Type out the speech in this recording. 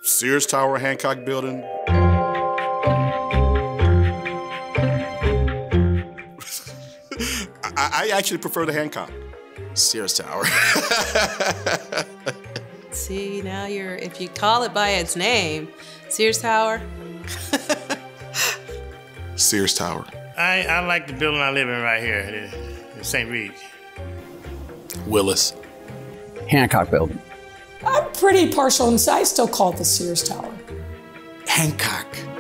Sears Tower, Hancock Building. I actually prefer the Hancock. Sears Tower. See, now if you call it by its name, Sears Tower. Sears Tower. I like the building I live in right here, the St. Reed. Willis. Hancock Building. I'm pretty partial, and I still call it the Sears Tower. Hancock.